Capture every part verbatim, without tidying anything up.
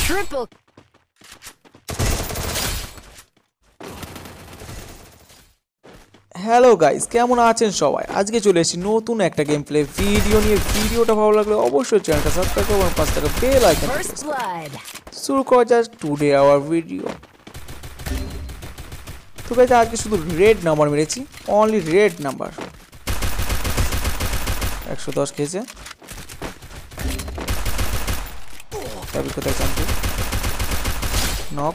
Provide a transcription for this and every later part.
Triple. Hello guys, কেমন আছেন সবাই? আজকে চলে এসেছি নতুন একটা গেম প্লে ভিডিও নিয়ে। ভিডিওটা ভালো লাগলে অবশ্যই চ্যানেলটা সাবস্ক্রাইব করুন আর পাশে থাকা বেল আইকনটা প্রেস করুন। শুরু করা যাক টুডে আওয়ার ভিডিও। তো গাইস আজকে শুধু রেড নাম্বার মেরেছি, অনলি রেড নাম্বার। একশো দশ খেয়েছে। তবে কোথায় জানতে নক।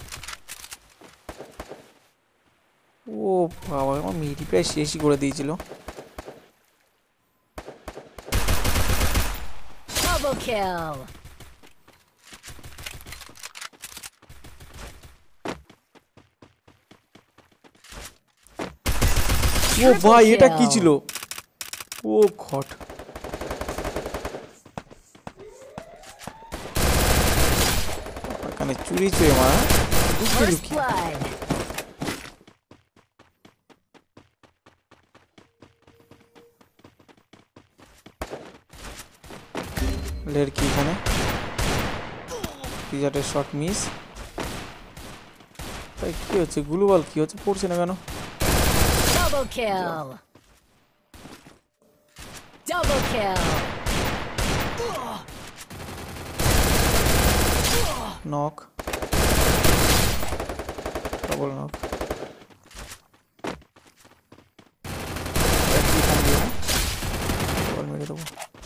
ও বাবা, আমার মিডি প্রায় শেষই করে দিয়েছিল। Double kill. ও ভাই, এটা কি ছিল? ও ঘট। এখানে চুরি চুরি মারা লুকিয়ে লুকিয়ে। লড়কি এখানে পিজাটের শট মিস। ভাই কি হচ্ছে? গ্লোবাল কি হচ্ছে? পড়ছে না কেন? Double kill. Double kill. Knock, double knock. মেরে দেবো।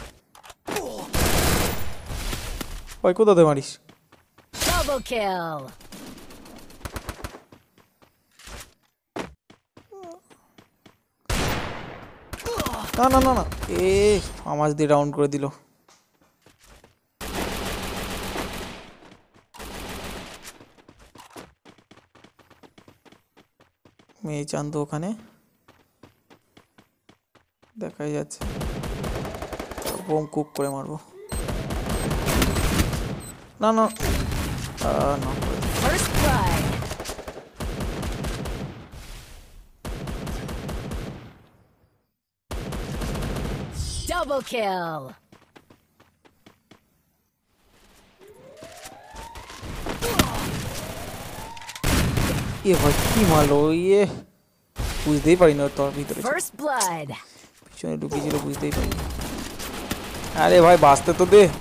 ভাই কোথাতে মারিস? Double kill. না না না না, এ আমার দিয়ে রাউন্ড করে দিল। মেয়ে চান্দ ওখানে দেখাই যাচ্ছে। বোম কুক করে মারবো। না না না, First blood. Double kill. এ ভাই কি মারলো? ইয়ে বুঝতেই পারি না তোর ভিতরে First blood. পিছনে ঢুকিয়েছিল, বুঝতেই পারি। আরে ভাই বাঁচতে তো দে।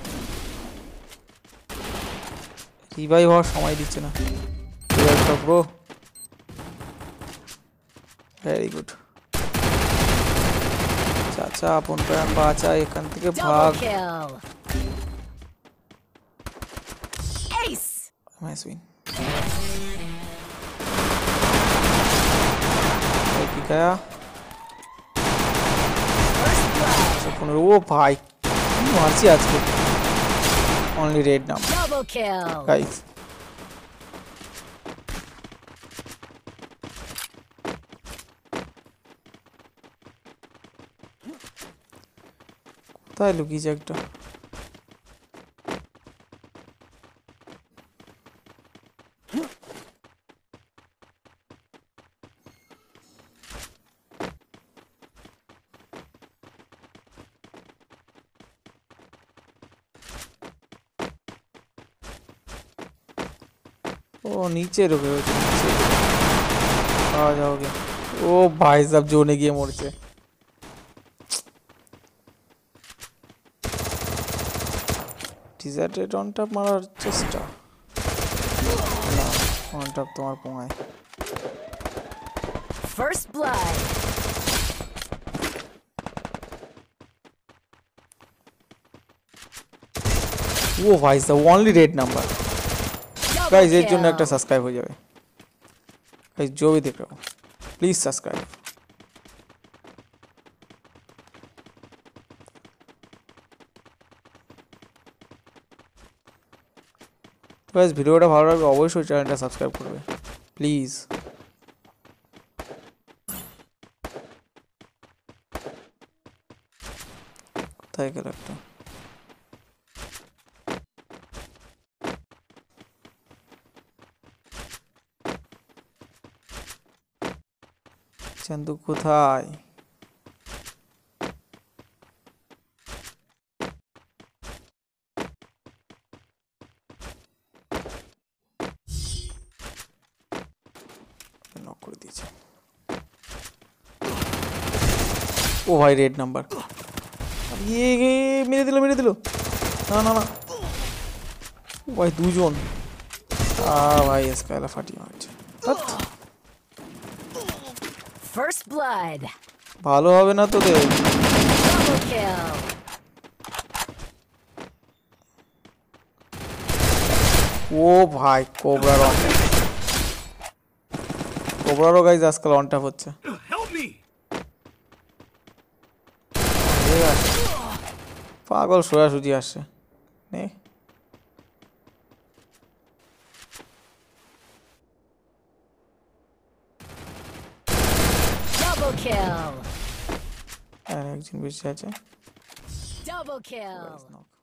রিভাইভ হওয়ার সময় দিচ্ছে না। Bro very good. চাচা আপন প্রাণ বাঁচা, এখান থেকে ভাগ। Nice win. কি গায়া পনেরো। ও ভাই কি মারছি আজকে। Only red name guys. কোথায় লুকিয়েছে একটা? ओ नीचे रुके हो नीचे आ जाओगे। ओ भाई साहब जोने गए मोड़ से। ডিজার্টেড অন টপ মারার চেষ্টা না, অন টপ তোমার পোঙায়। First blood. ও ভাই সাহব অনলি রেড নাম্বার। गाइस এর জন্য একটা সাবস্ক্রাইব হয়ে যাবে। गाइस जो भी देख रहे हो प्लीज सब्सक्राइब। गाइस ভিডিওটা ভালো লাগলে অবশ্যই চ্যানেলটা সাবস্ক্রাইব করবে প্লিজ। কোথায় গেল একটা? চান্দু কোথায়? দিয়েছে। ও ভাই রেড নাম্বার, ইয়ে মেরে দিল মেরে দিল, না না না ও ভাই দুজন, আ ভাই স্কাইলা ফাটিয়ে মারছে। First blood. ভালো হবে না তোদের। Double kill. ও ভাই কোবরার অন, কোবরারও গাইজ আজকাল অন ট্যাপ হচ্ছে। পাগল সোজাসুজি আসছে, নে Double kill. আর একজন বেশি আছে। Double kill.